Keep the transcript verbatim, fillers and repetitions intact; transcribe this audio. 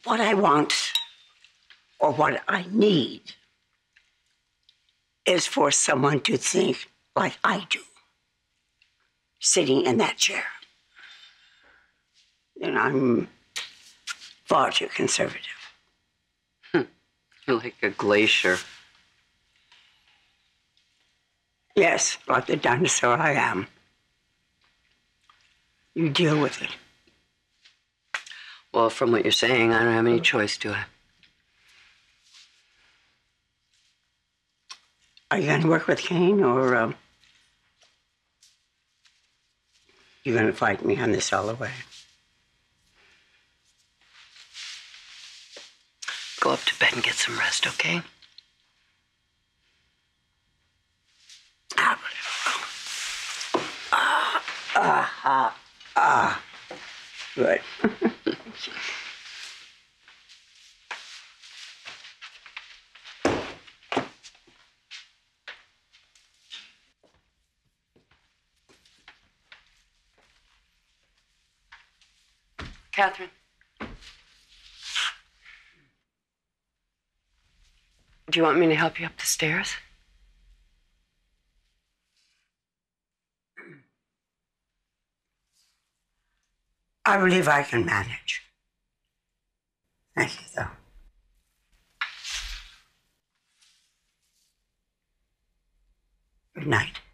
What I want, or what I need, is for someone to think like I do, sitting in that chair. And I'm far too conservative. You're like a glacier. Yes, like the dinosaur I am. You deal with it. Well, from what you're saying, I don't have any choice, do I? Are you going to work with Kane, or um, you going to fight me on this all the way? Go up to bed and get some rest, okay? Ah, ah, ah, ah, ah. Good. Catherine. Do you want me to help you up the stairs? I believe I can manage. Thank you, though. Good night.